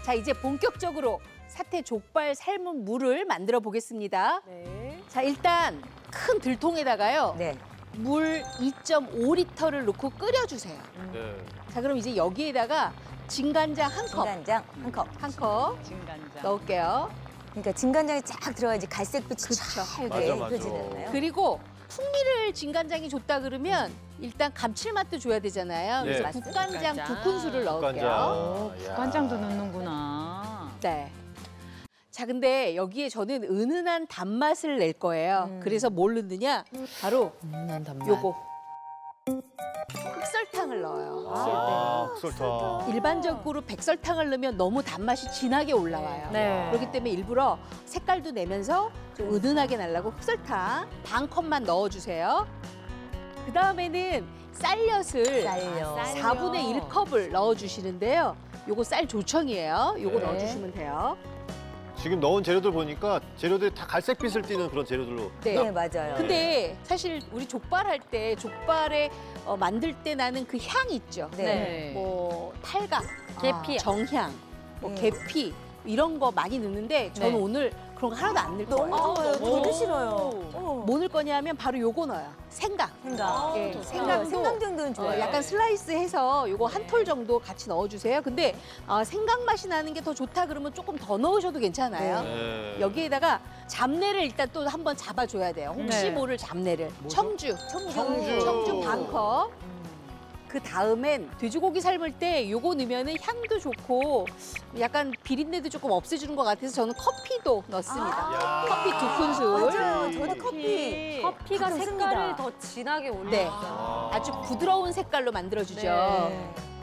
자, 이제 본격적으로 사태 족발 삶은 물을 만들어 보겠습니다. 네. 자, 일단 큰 들통에다가요. 네. 물 2.5리터를 넣고 끓여주세요. 네. 자, 그럼 이제 여기에다가 진간장 한 컵. 진간장 한 컵. 한 컵 진간장. 넣을게요. 그러니까 진간장이 쫙 들어가야지 갈색빛이 그쵸. 쫙 맞아, 맞아. 입혀지잖아요. 그리고 풍미를 진간장이 줬다 그러면 일단 감칠맛도 줘야 되잖아요. 네. 그래서 국간장 국간장. 2큰술을 넣을게요. 국간장. 야. 간장도 넣는구나. 네. 자, 근데 여기에 저는 은은한 단맛을 낼 거예요. 그래서 뭘 넣느냐? 바로 요거. 흑설탕을 넣어요. 아, 흑설탕. 일반적으로 백설탕을 넣으면 너무 단맛이 진하게 올라와요. 네. 그렇기 때문에 일부러 색깔도 내면서 좀 은은하게 나려고 흑설탕 반 컵만 넣어주세요. 그 다음에는 쌀엿을 쌀엿. 4분의 1컵을 넣어주시는데요. 요거 쌀 조청이에요. 요거 네. 넣어주시면 돼요. 지금 넣은 재료들 보니까 재료들이 다 갈색빛을 띠는 그런 재료들로. 네, 맞아요. 근데 사실 우리 족발 할 때 족발에 만들 때 나는 그 향 있죠. 네. 뭐 탈각, 계피. 정향, 뭐 네. 계피 이런 거 많이 넣는데 저는 네. 오늘 그런 거 하나도 안 넣을 거예요. 너무 좋아요. 오. 저도 싫어요. 뭐 넣을 거냐면 바로 요거 넣어요. 생강. 생강. 예, 좋다. 생강도 생강 정도는 좋아요. 약간 슬라이스해서 요거 한 톨 정도 같이 넣어주세요. 근데 생강 맛이 나는 게 더 좋다 그러면 조금 더 넣으셔도 괜찮아요. 네. 여기에다가 잡내를 일단 또 한번 잡아줘야 돼요. 혹시 네. 모를 잡내를. 청주. 청주. 청주 반 컵. 그 다음엔 돼지고기 삶을 때 요거 넣으면은 향도 좋고 약간 비린내도 조금 없애주는 것 같아서 저는 커피도 넣습니다. 야. 커피 2큰술. 맞아요. 저도 커피. 커피가 가끔 색깔을 씁니다. 더 진하게 올려요. 네. 아. 아주 부드러운 색깔로 만들어주죠. 네.